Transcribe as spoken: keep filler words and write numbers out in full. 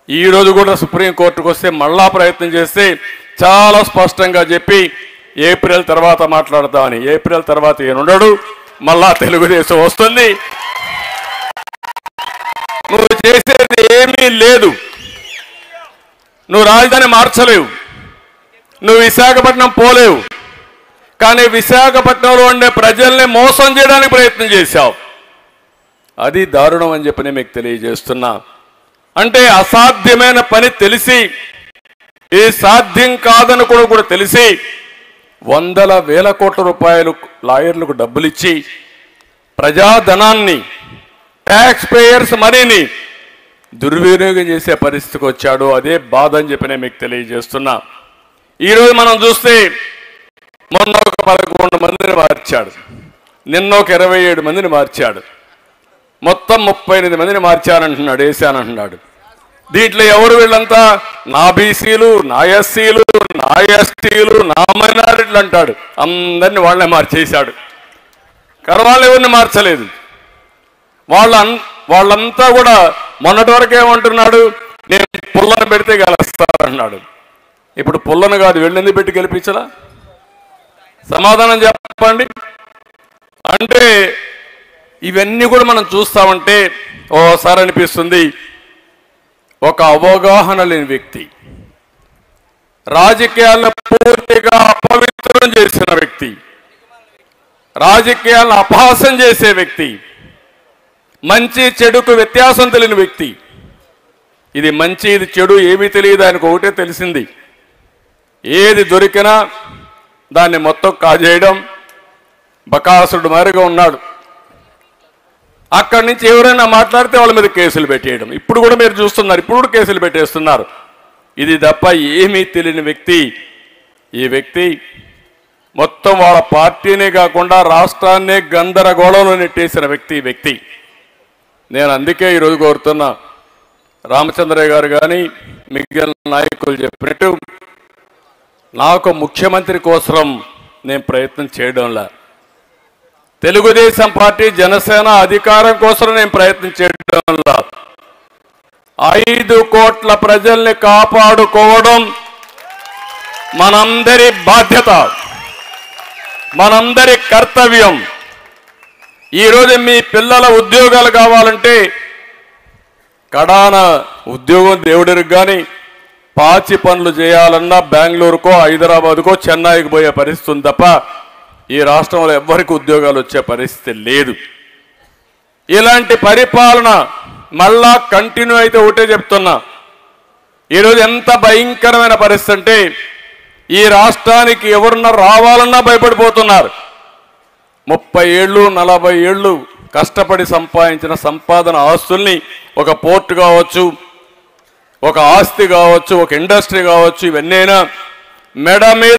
ఈ రోజు కూడా సుప్రీంకోర్టుకు వస్తే మళ్ళా ప్రయత్నం చేస్తే చాలా స్పష్టంగా చెప్పి ఏప్రిల్ తర్వాత మాట్లాడతామని. ఏప్రిల్ తర్వాత ఏనుండడు, మళ్ళా తెలుగుదేశం వస్తుంది. నువ్వు చేసేది ఏమీ లేదు. నువ్వు రాజధాని మార్చలేవు, నువ్వు విశాఖపట్నం పోలేవు, కానీ విశాఖపట్నంలో ఉండే ప్రజల్ని మోసం చేయడానికి ప్రయత్నం చేశావు. అది దారుణం అని చెప్పి నేను మీకు తెలియజేస్తున్నా. అంటే అసాధ్యమైన పని తెలిసి, ఇది సాధ్యం కాదని కూడా కూడా తెలిసి వందల వేల కోట్ల రూపాయలు లాయర్లకు డబ్బులు ఇచ్చి ప్రజాధనాన్ని, ట్యాక్స్ పేయర్స్ మనీని దుర్వినియోగం చేసే పరిస్థితికి వచ్చాడు. అదే బాధ అని చెప్పి నేను మీకు తెలియజేస్తున్నా. ఈరోజు మనం చూస్తే మొన్న ఒక పదకొండు మందిని మార్చాడు, నిన్న ఒక ఇరవై ఏడు మందిని మార్చాడు, మొత్తం ముప్పై ఎనిమిది మందిని మార్చానంటున్నాడు, వేసానంటున్నాడు. దీంట్లో ఎవరు వీళ్ళంతా? నా బీసీలు, నా ఎస్సీలు, నా ఎస్టీలు, నా మైనారిటీలు అంటాడు. అందరినీ వాళ్ళనే మార్చేశాడు. కరవాళ్ళు ఎవరిని మార్చలేదు. వాళ్ళ వాళ్ళంతా కూడా మొన్నటి వరకు ఏమంటున్నాడు, నేను పుల్లను పెడితే గెలుస్తానన్నాడు. ఇప్పుడు పుల్లను కాదు, వెళ్ళింది పెట్టి గెలిపించలా? సమాధానం చెప్పండి. అంటే ఇవన్నీ కూడా మనం చూస్తామంటే ఓసారి అనిపిస్తుంది, ఒక అవగాహన లేని వ్యక్తి, రాజకీయాలను పూర్తిగా అపవిత్రం చేసిన వ్యక్తి, రాజకీయాలను అపహాసం చేసే వ్యక్తి, మంచి చెడుకు వ్యత్యాసం తెలియని వ్యక్తి. ఇది మంచి ఇది చెడు ఏమీ తెలియదు, ఆయనకు ఒకటే తెలిసింది, ఏది దొరికినా దాన్ని మొత్తం కాజేయడం. బకాసురుడు మారిగా ఉన్నాడు. అక్కడి నుంచి ఎవరైనా మాట్లాడితే వాళ్ళ మీద కేసులు పెట్టేయడం. ఇప్పుడు కూడా మీరు చూస్తున్నారు, ఇప్పుడు కూడా కేసులు పెట్టేస్తున్నారు. ఇది తప్ప ఏమీ తెలియని వ్యక్తి ఈ వ్యక్తి. మొత్తం వాళ్ళ పార్టీనే కాకుండా రాష్ట్రాన్నే గందరగోళంలో నెట్టేసిన వ్యక్తి ఈ వ్యక్తి. నేను అందుకే ఈరోజు కోరుతున్నా, రామచంద్రయ్య గారు కానీ మిగిలిన నాయకులు చెప్పినట్టు నాకు ముఖ్యమంత్రి కోసం నేను ప్రయత్నం చేయడంలా, తెలుగుదేశం పార్టీ జనసేన అధికారం కోసం నేను ప్రయత్నం చేయడంలా, ఐదు కోట్ల ప్రజల్ని కాపాడుకోవడం మనందరి బాధ్యత, మనందరి కర్తవ్యం. ఈరోజు మీ పిల్లల ఉద్యోగాలు కావాలంటే కడాన ఉద్యోగం దేవుడికి కానీ పాచి పనులు చేయాలన్నా బెంగళూరుకో హైదరాబాద్కో చెన్నైకి పోయే పరిస్థితి ఉంది తప్ప ఈ రాష్ట్రంలో ఎవ్వరికి ఉద్యోగాలు వచ్చే పరిస్థితి లేదు. ఇలాంటి పరిపాలన మళ్ళా కంటిన్యూ అయితే ఒకటే చెప్తున్నా, ఈరోజు ఎంత భయంకరమైన పరిస్థితి అంటే ఈ రాష్ట్రానికి ఎవరన్నా రావాలన్నా భయపడిపోతున్నారు. ముప్పై ఏళ్ళు నలభై ఏళ్ళు కష్టపడి సంపాదించిన సంపాదన ఆస్తుల్ని, ఒక పోర్ట్ కావచ్చు, ఒక ఆస్తి కావచ్చు, ఒక ఇండస్ట్రీ కావచ్చు, ఇవన్నైనా మెడ మీద